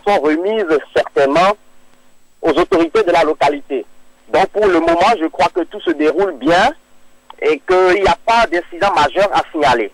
sont remises certainement aux autorités de la localité. Donc pour le moment, je crois que tout se déroule bien et qu'il n'y a pas d'incident majeur à signaler.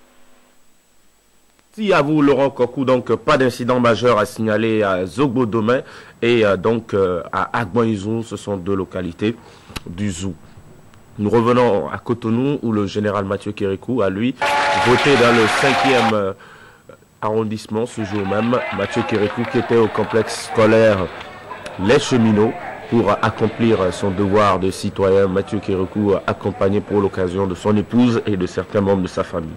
Si à vous, Laurent Kokou, donc pas d'incident majeur à signaler à Zogbo-Domain et donc à Agboizou, ce sont deux localités du Zou. Nous revenons à Cotonou où le général Mathieu Kérékou a lui voté dans le 5e arrondissement ce jour même. Mathieu Kérékou qui était au complexe scolaire Les Cheminots pour accomplir son devoir de citoyen. Mathieu Kérékou accompagné pour l'occasion de son épouse et de certains membres de sa famille.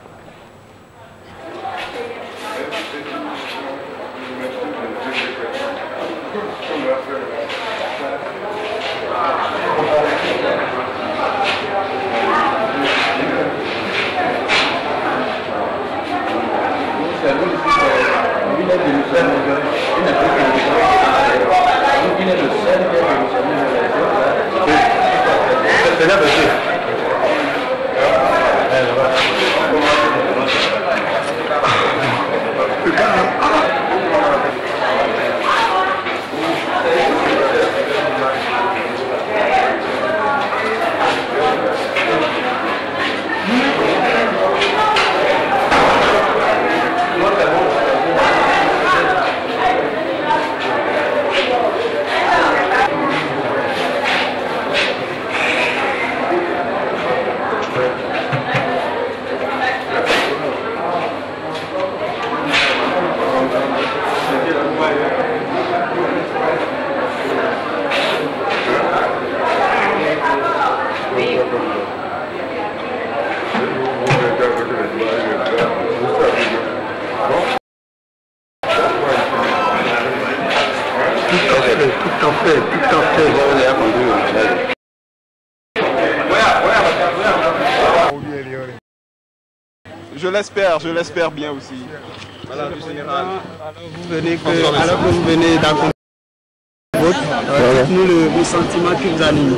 Je l'espère bien aussi. Voilà, le général. Alors que vous venez d'accompagner le vote, dites-nous le sentiment qui vous anime.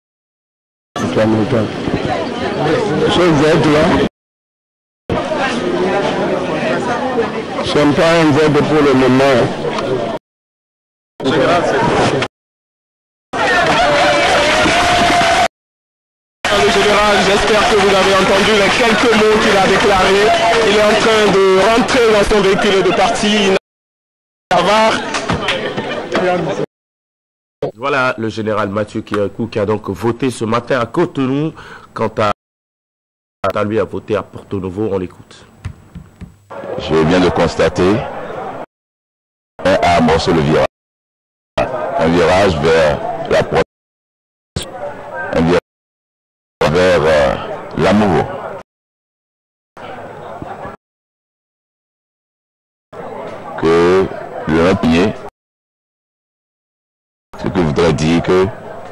Je n'aime pas un vote pour le moment. Général, le général, j'espère que vous avez entendu les quelques mots qu'il a déclarés. Il est en train de rentrer dans son véhicule et de partir. Voilà le général Mathieu Kérékou qui a donc voté ce matin à Cotonou. Quant à lui à voter à Porto Novo, on l'écoute. Je viens de constater à amorcer le virage. Un virage vers la province, un virage vers l'amour. Que le panier, ce que voudrait dire que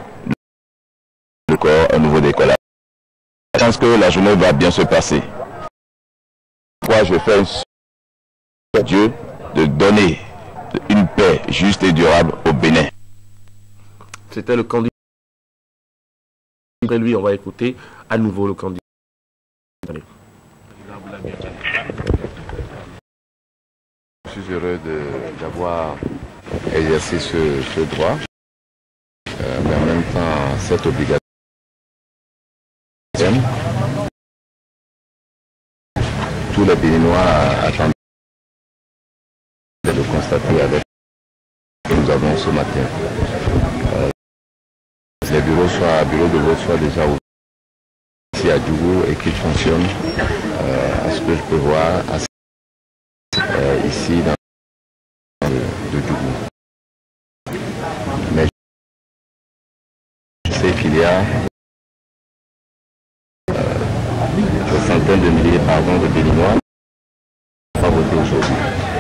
le corps un nouveau décollage. Je pense que la journée va bien se passer. Pourquoi je fais à Dieu de donner une paix juste et durable au Bénin. C'était le candidat. Après lui, on va écouter à nouveau le candidat. Je suis heureux d'avoir exercé ce droit, mais en même temps cette obligation. Tous les Béninois attendent de constater avec ce que nous avons ce matin. Les bureaux de vote soient déjà ouverts ici à Djougou et qu'ils fonctionnent à ce que je peux voir ici dans de Djougou. Mais je sais qu'il y a des centaines de milliers de Béninois qui vont voter aujourd'hui.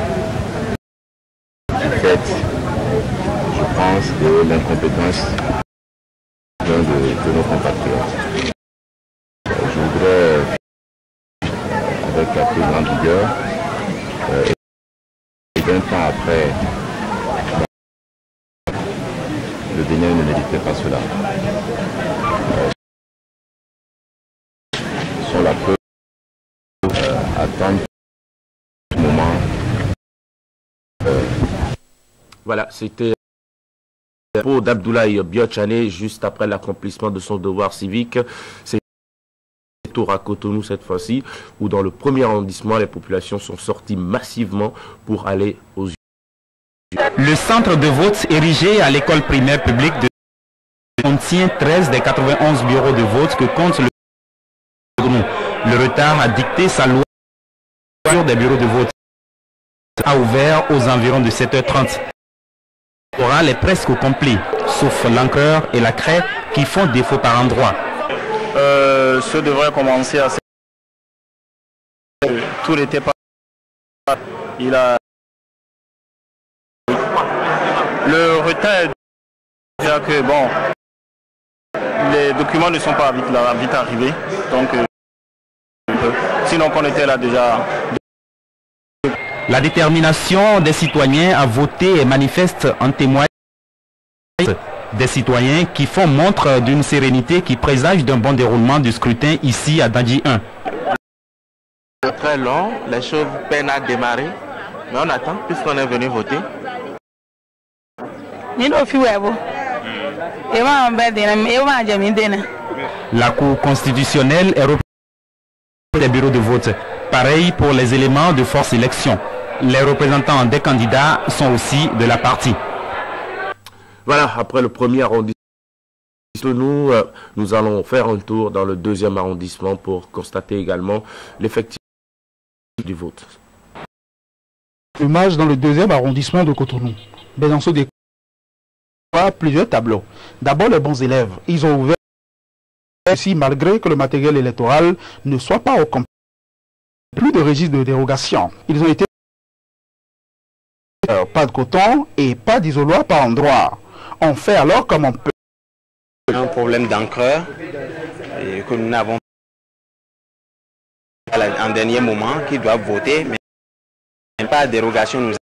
En fait, je pense que l'incompétence de nos compatriotes. Je voudrais, avec la plus grande rigueur, et 20 ans après, le Bénin ne méritait pas cela. Sont la preuve attendre ce moment Voilà, c'était pour d'Abdoulaye Biotchane juste après l'accomplissement de son devoir civique. C'est tour à Cotonou cette fois-ci, où dans le premier arrondissement, les populations sont sorties massivement pour aller aux urnes. Le centre de vote érigé à l'école primaire publique de contient 13 des 91 bureaux de vote que compte le Cotonou. Le retard a dicté sa loi des bureaux de vote a ouvert aux environs de 7h30. L'oral est presque au complet, sauf l'encreur et la craie qui font défaut par endroits. Ce devrait commencer à... Tout n'était pas... Il a... Le retard est que, bon, les documents ne sont pas vite arrivés, donc sinon qu'on était là déjà. La détermination des citoyens à voter est manifeste en témoignage des citoyens qui font montre d'une sérénité qui présage d'un bon déroulement du scrutin ici à Dandji 1. Très long, les choses peinent à démarrer, mais on attend puisqu'on est venu voter. La Cour constitutionnelle est représentée des bureaux de vote. Pareil pour les éléments de force élection. Les représentants des candidats sont aussi de la partie. Voilà, après le premier arrondissement, nous allons faire un tour dans le deuxième arrondissement pour constater également l'effectif du vote. Le match dans le deuxième arrondissement de Cotonou. Bénanceau découvre plusieurs tableaux. D'abord les bons élèves. Ils ont ouvert ici malgré que le matériel électoral ne soit pas au complet. Plus de registres de dérogation. Ils ont été pas de coton et pas d'isoloir par endroit. On fait alors comme on peut. Un problème d'encreur que nous n'avons pas en dernier moment qui doivent voter, mais pas de dérogation nous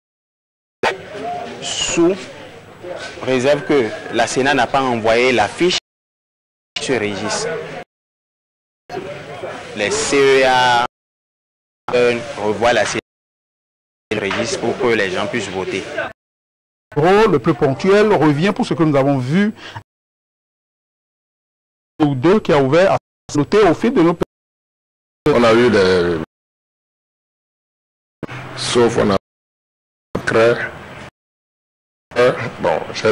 sous réserve que la Sénat n'a pas envoyé la fiche sur ce registre. Les CEA revoient la Sénat registre pour que les gens puissent voter. Le plus ponctuel revient pour ce que nous avons vu ou deux qui a ouvert à noter au fil de nos pays. On a eu des... Sauf on a créé... Bon, c'est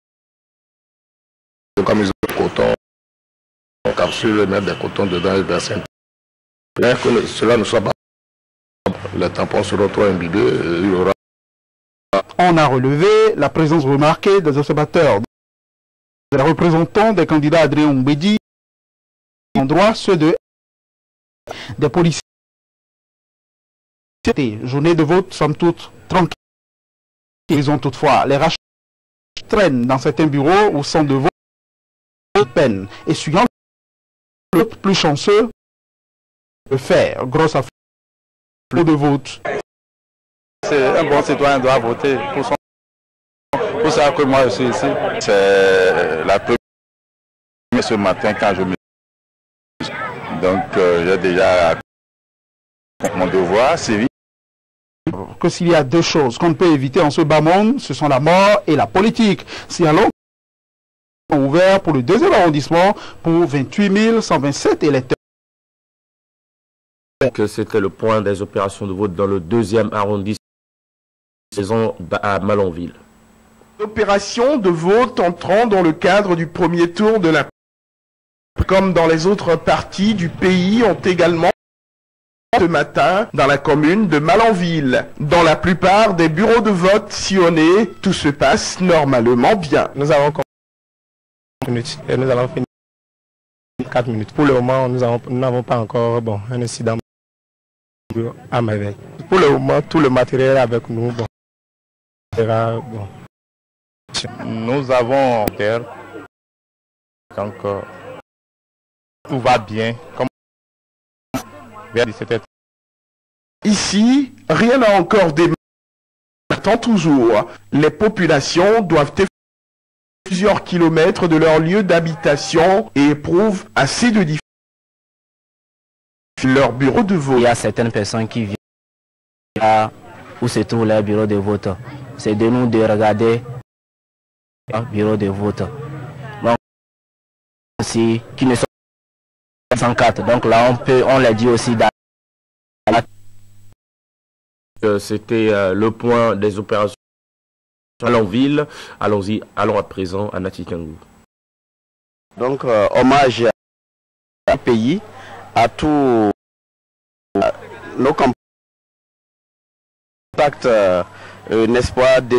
de camises de coton, capsule, mettre des cotons dedans et verser. Bien que cela ne soit pas... Les tampons seront trop imbibés, il y aura... On a relevé la présence remarquée des observateurs, des représentants des candidats Adrien Mbedi, en droit ceux de des policiers. Journée de vote, somme toute, tranquille. Ils ont toutefois les rachats traînent dans certains bureaux ou centres de vote peine. Et suivant le plus chanceux, de faire grosse affaire de vote. Un bon citoyen doit voter pour ça que moi je suis ici. C'est la première ce matin quand je me... Donc j'ai déjà mon devoir civique. Que s'il y a deux choses qu'on ne peut éviter en ce bas monde, ce sont la mort et la politique. Si allons ouvert pour le deuxième arrondissement pour 28 127 électeurs. C'était le point des opérations de vote dans le deuxième arrondissement à Malanville. Opérations de vote entrant dans le cadre du premier tour de la... Comme dans les autres parties du pays ont également ce matin dans la commune de Malanville. Dans la plupart des bureaux de vote sillonnés, tout se passe normalement bien. Nous avons 4 minutes et nous allons finir 4 minutes. Pour le moment, nous n'avons pas encore un incident à merveille. Pour le moment, tout le matériel avec nous sera bon. Nous avons terre, donc tout va bien. Comme vers 17h. Ici, rien n'a encore démarré. Attend toujours. Les populations doivent faire plusieurs kilomètres de leur lieu d'habitation et éprouvent assez de difficultés leur bureau de vote. Il y a certaines personnes qui viennent là où se trouve leur bureau de vote. c'est de nous de regarder le bureau de vote. Donc, aussi, qui ne sont pas 104. Donc là, on l'a dit aussi dans c'était le point des opérations à Lonville. Allons-y, allons à présent à Natikangu. Donc, hommage au pays, à tous nos contacts, n'est-ce pas, des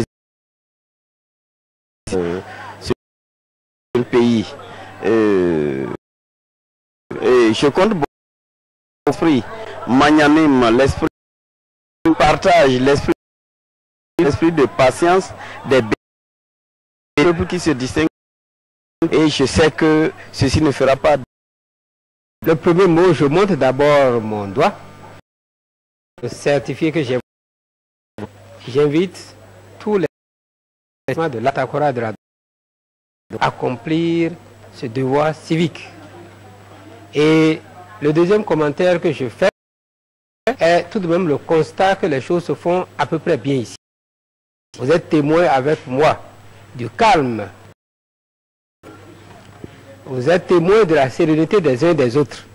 sur le pays. Et je compte beaucoup l'esprit magnanime, l'esprit de partage, l'esprit de patience des peuples qui se distinguent. Et je sais que ceci ne fera pas. Le premier mot, je montre d'abord mon doigt, le certifié que j'ai. J'invite tous les membres de l'Atakora de la accomplir ce devoir civique. Et le deuxième commentaire que je fais est tout de même le constat que les choses se font à peu près bien ici. Vous êtes témoins avec moi du calme. Vous êtes témoins de la sérénité des uns et des autres.